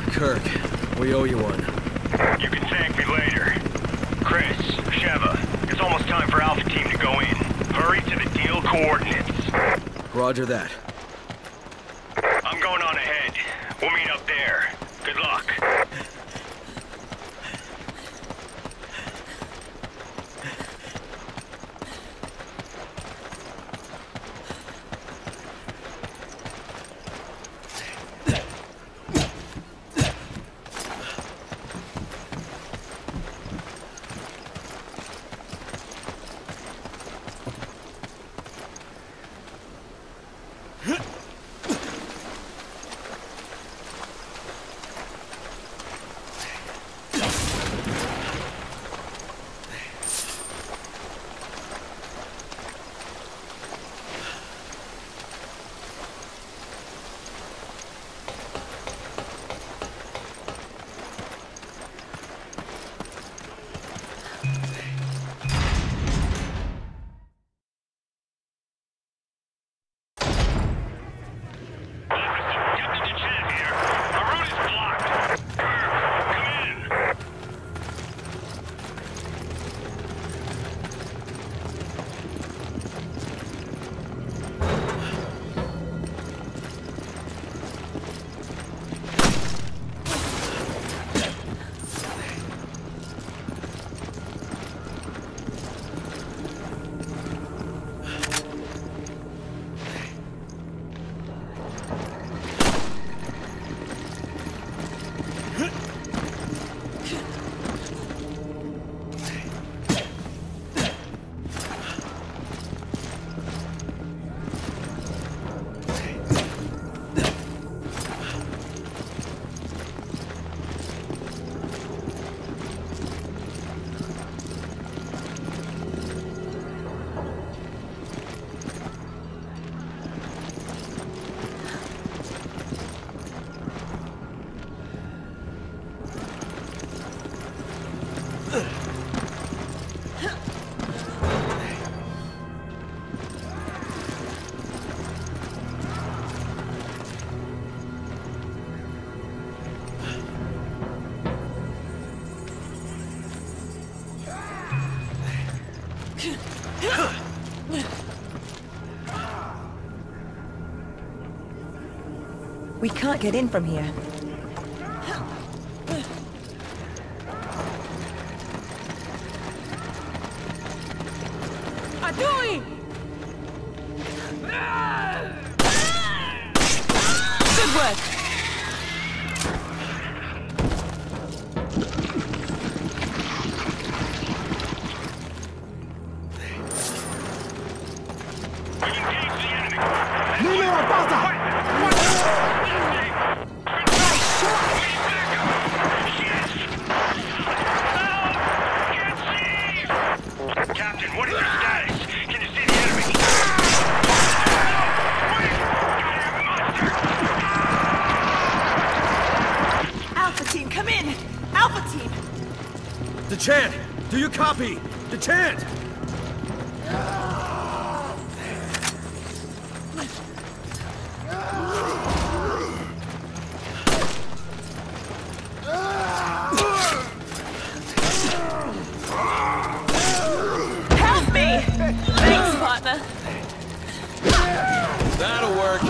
Kirk, we owe you one. You can thank me later. Chris, Sheva, it's almost time for Alpha Team to go in. Hurry to the deal coordinates. Roger that. I'm going on ahead. We'll meet up there. Good luck. We can't get in from here. Adui! Good work! Captain, what is your status? Can you see the enemy? Alpha team, come in! Alpha team! Dechant! Do you copy? Dechant! Help me! Thanks, partner. That'll work.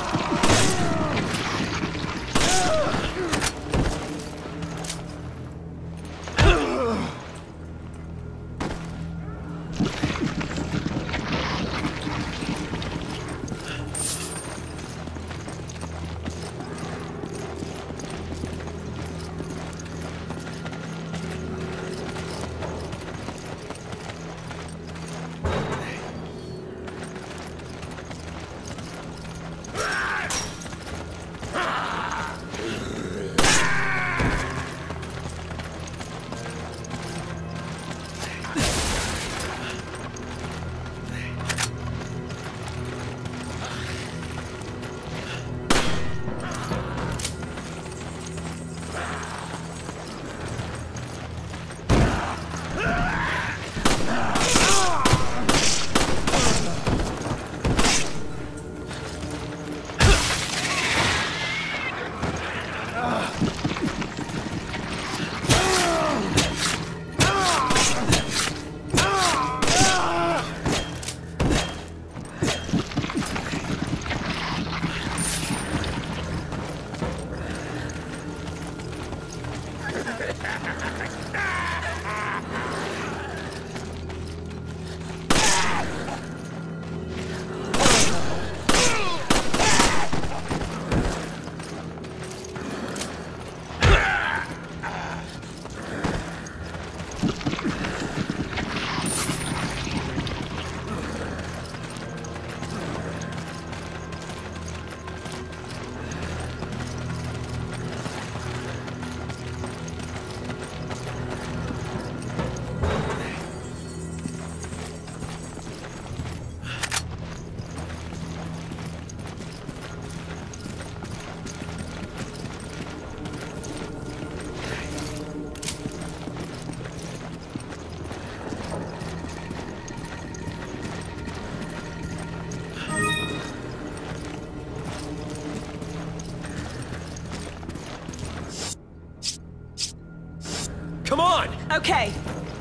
Come on! Okay.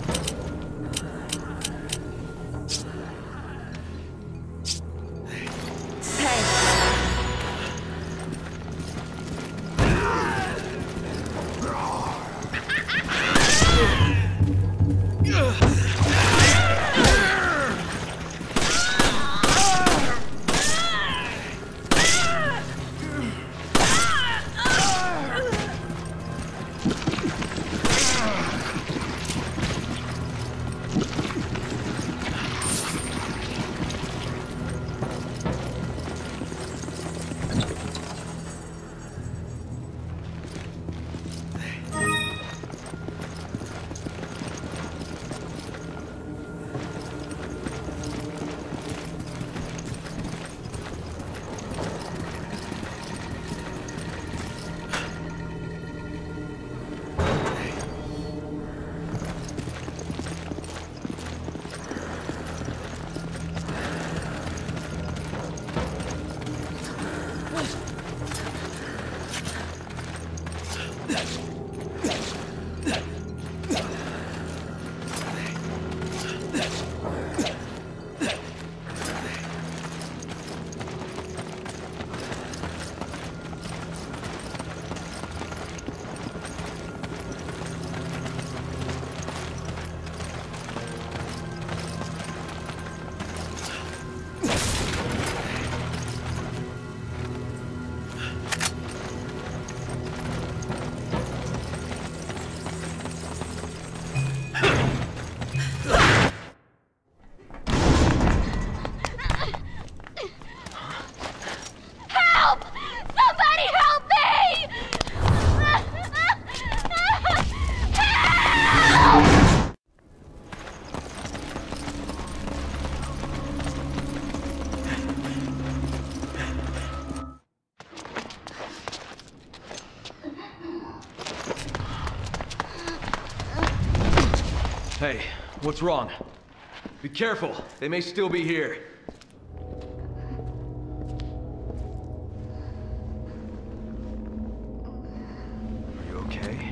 Hey. Hey, what's wrong? Be careful, they may still be here. Are you okay?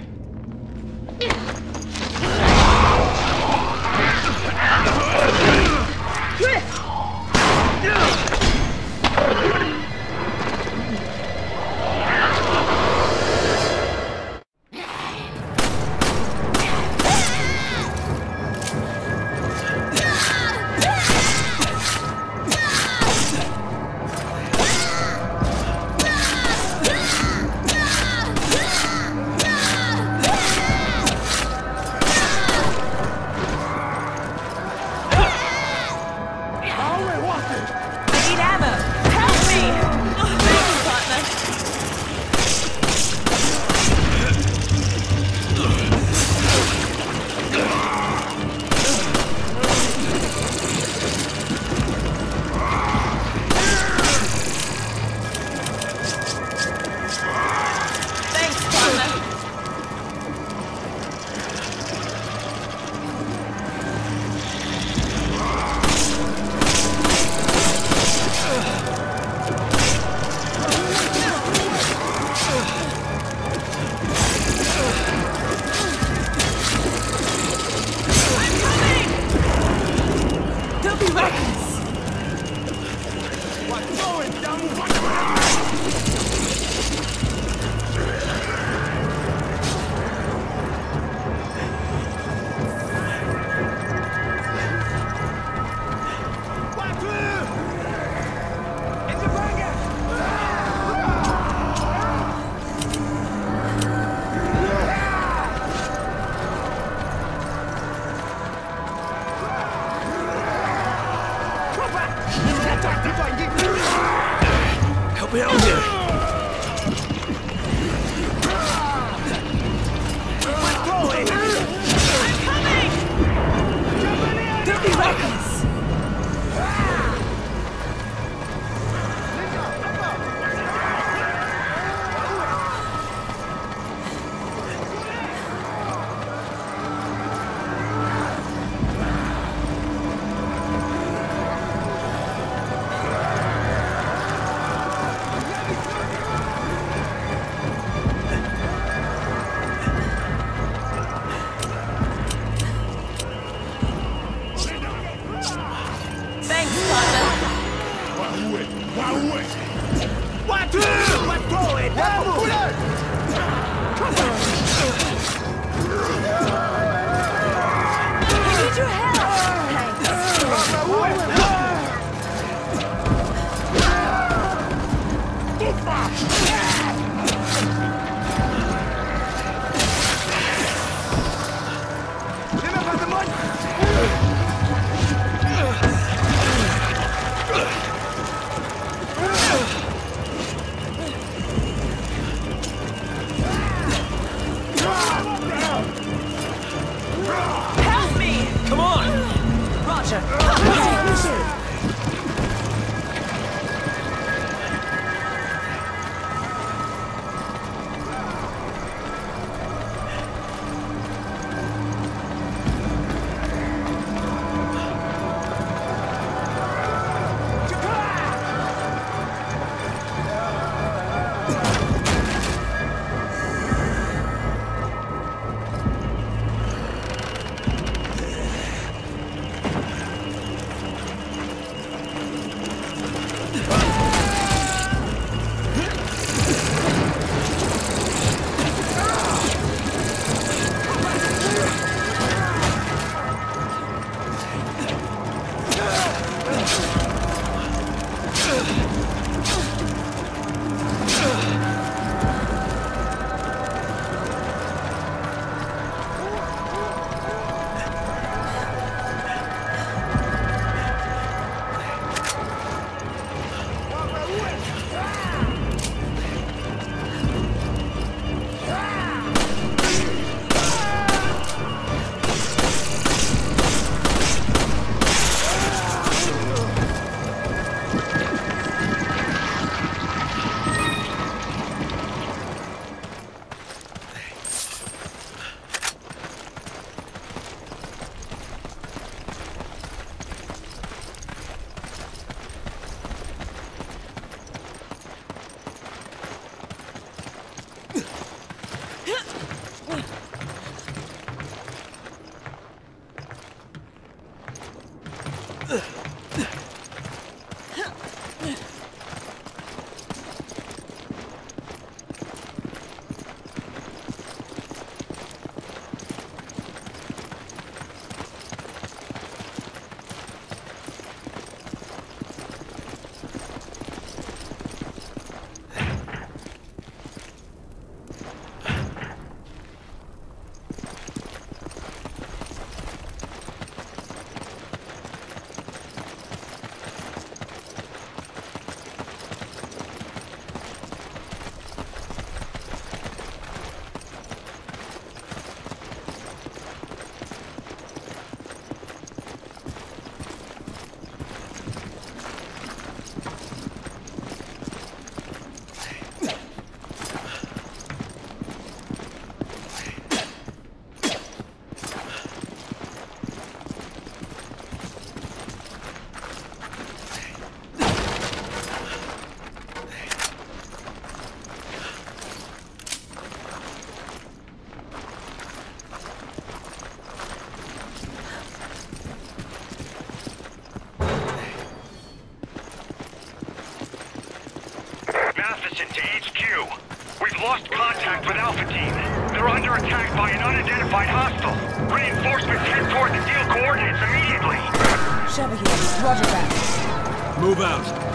To HQ. We've lost contact with Alpha Team. They're under attack by an unidentified hostile. Reinforcements head toward the deal coordinates immediately. Sheva here. Roger that. Move out.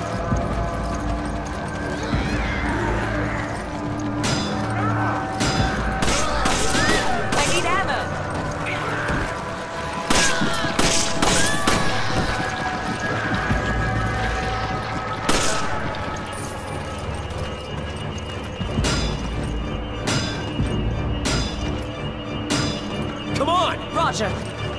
I need ammo. Come on! Roger.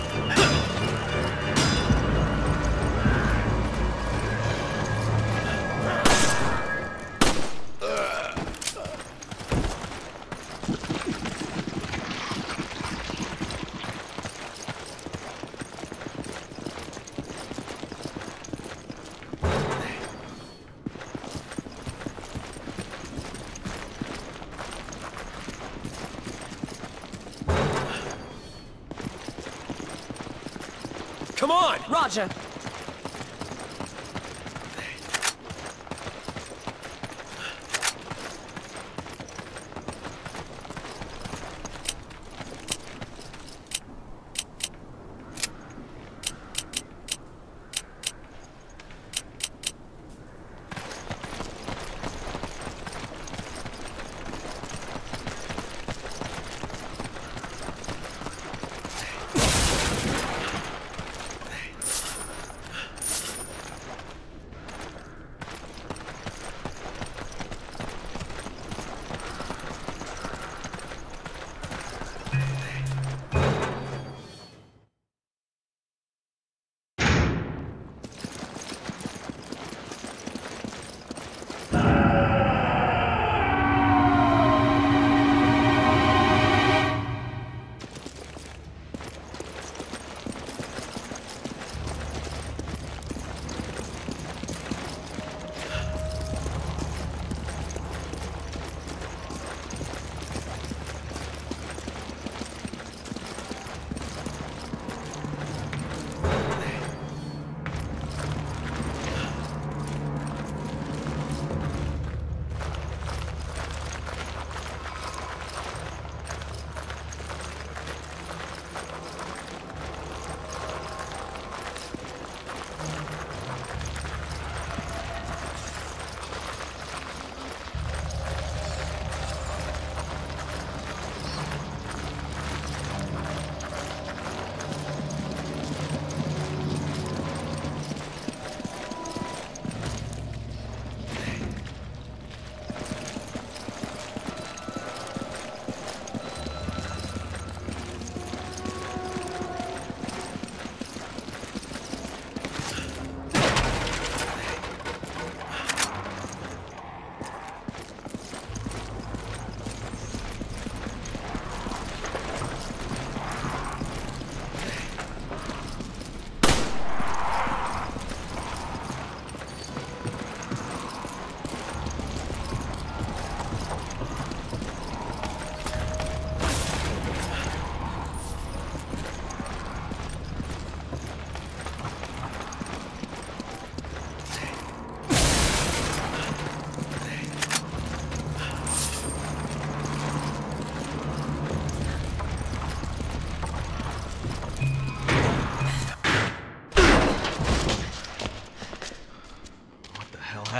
Come on! Roger.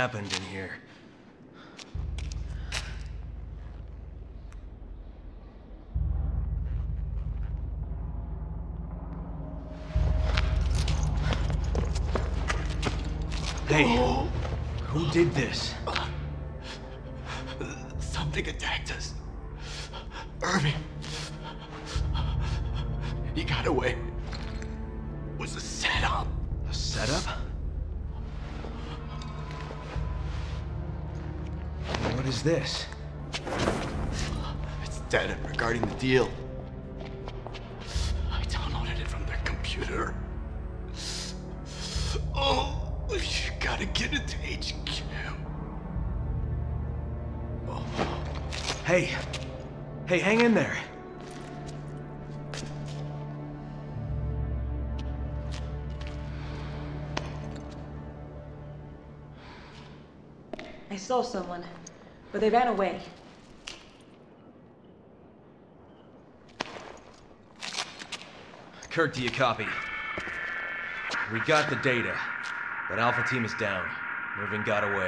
happened in here. Hey, who did this? Something attacked us. Irving. He got away. It was a setup. A setup? What is this? It's data regarding the deal. I downloaded it from their computer. Oh, you gotta get it to HQ. Oh. Hey, hang in there. I saw someone, but they ran away. Kirk, do you copy? We got the data, but Alpha Team is down. Irving got away.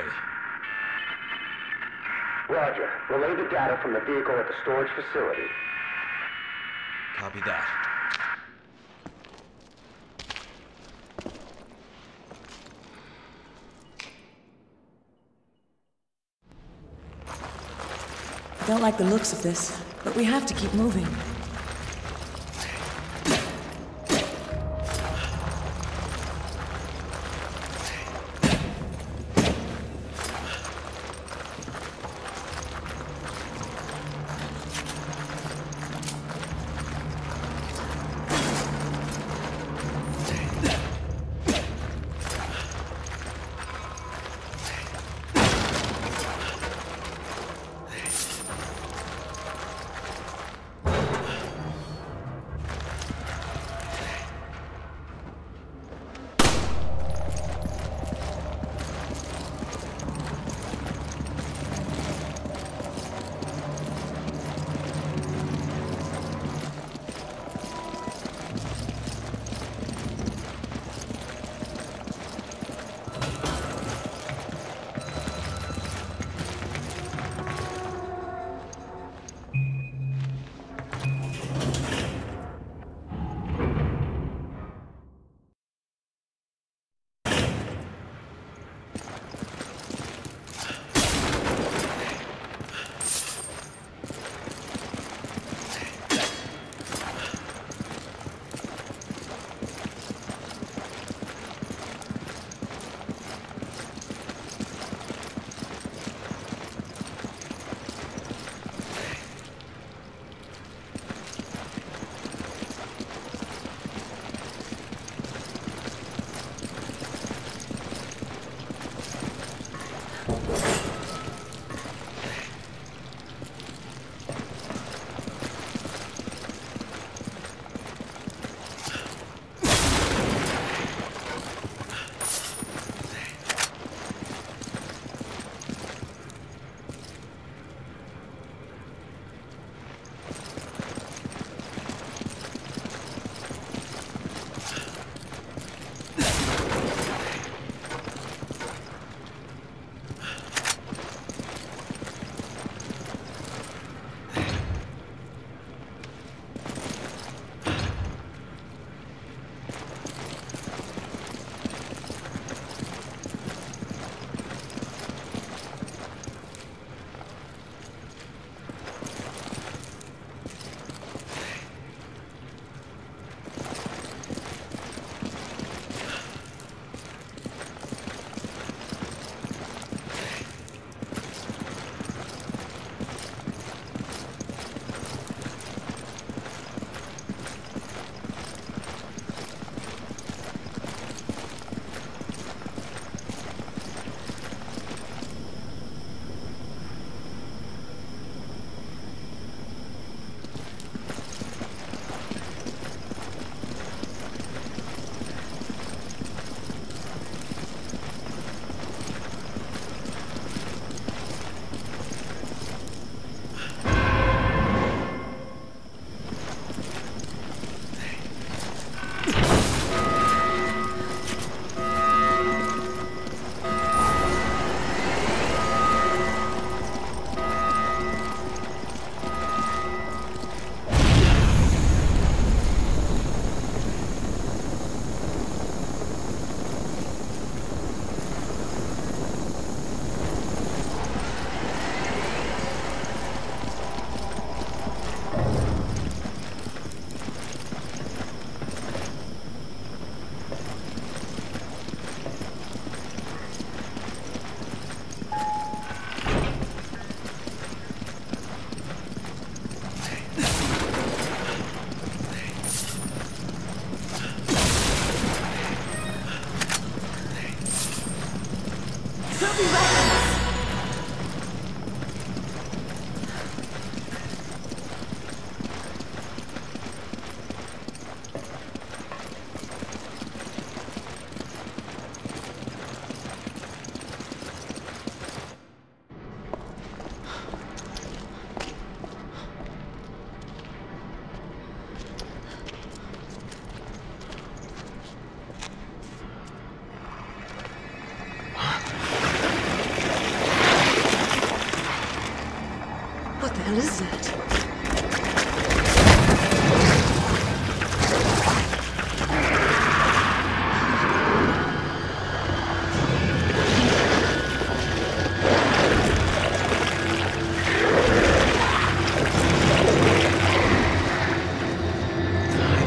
Roger. Relay the data from the vehicle at the storage facility. Copy that. I don't like the looks of this, but we have to keep moving.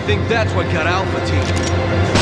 think that's what got Alpha Team.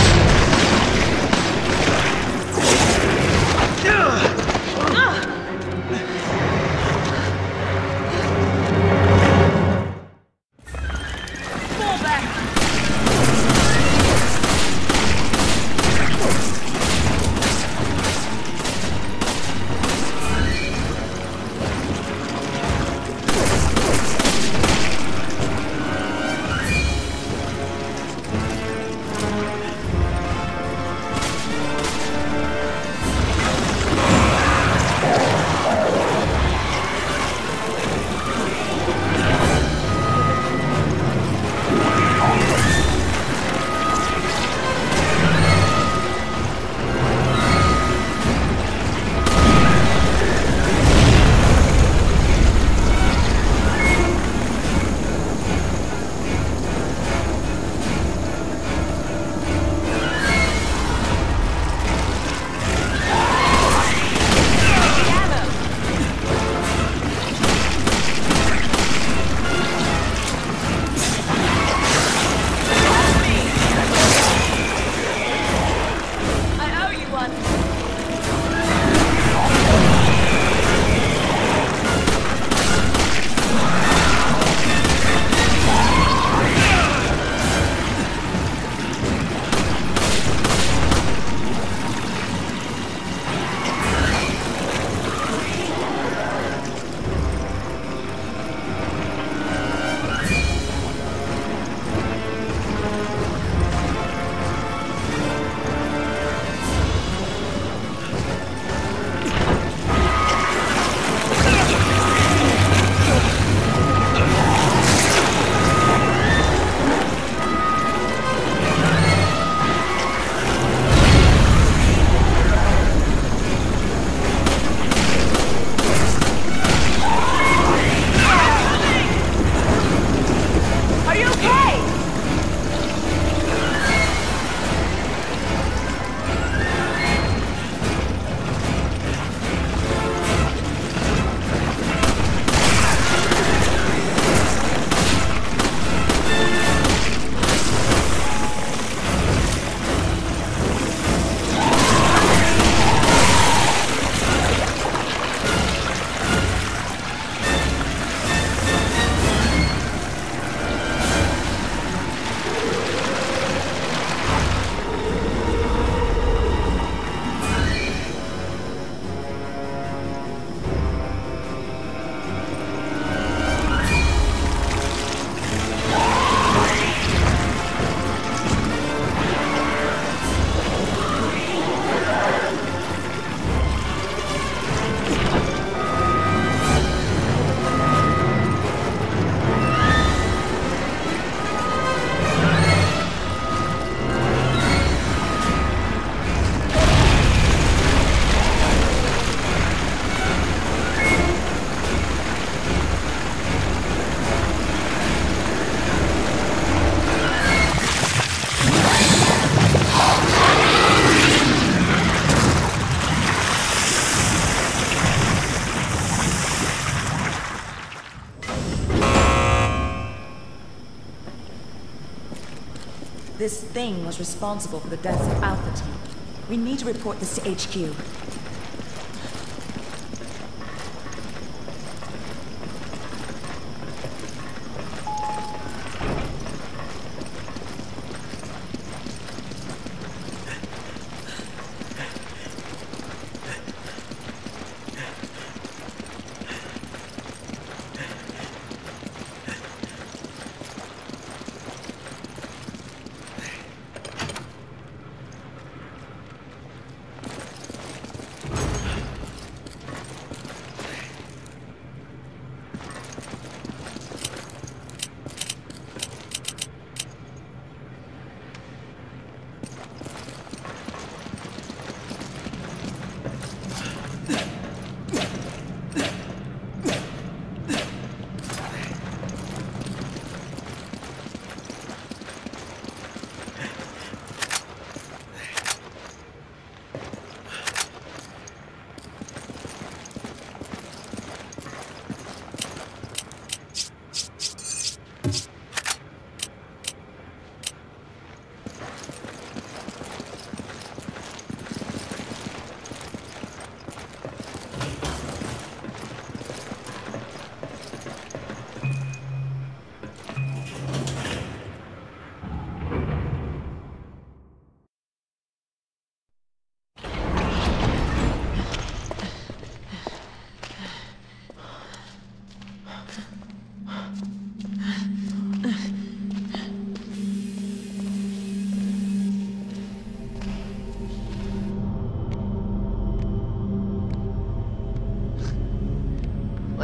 This thing was responsible for the deaths of Alpha Team. We need to report this to HQ.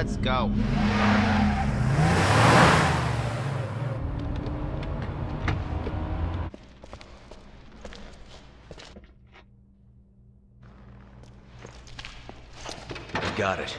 Let's go. Got it.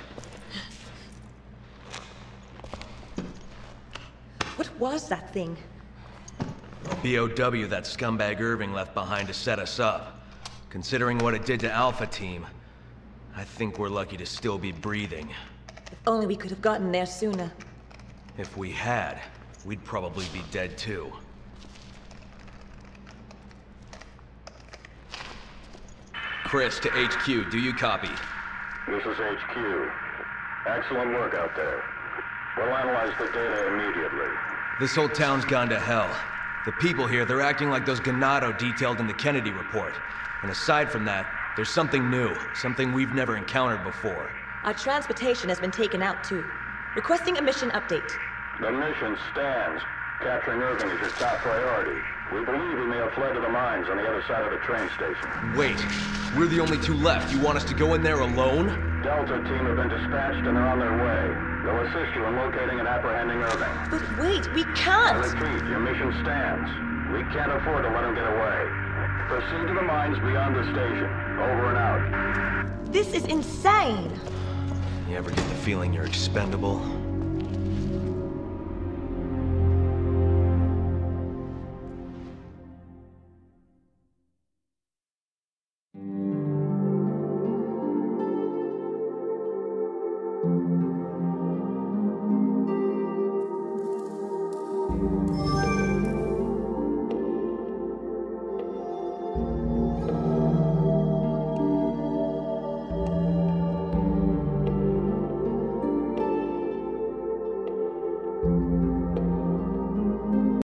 What was that thing? A BOW that scumbag Irving left behind to set us up. Considering what it did to Alpha Team, I think we're lucky to still be breathing. If only we could have gotten there sooner. If we had, we'd probably be dead too. Chris, to HQ, do you copy? This is HQ. Excellent work out there. We'll analyze the data immediately. This whole town's gone to hell. The people here, they're acting like those Ganado detailed in the Kennedy report. And aside from that, there's something new, something we've never encountered before. Our transportation has been taken out too. Requesting a mission update. The mission stands. Capturing Irving is your top priority. We believe he may have fled to the mines on the other side of the train station. Wait, we're the only two left. You want us to go in there alone? Delta team have been dispatched and are on their way. They'll assist you in locating and apprehending Irving. But wait, we I can't! repeat, your mission stands. We can't afford to let him get away. Proceed to the mines beyond the station. Over and out. This is insane! You ever get the feeling you're expendable?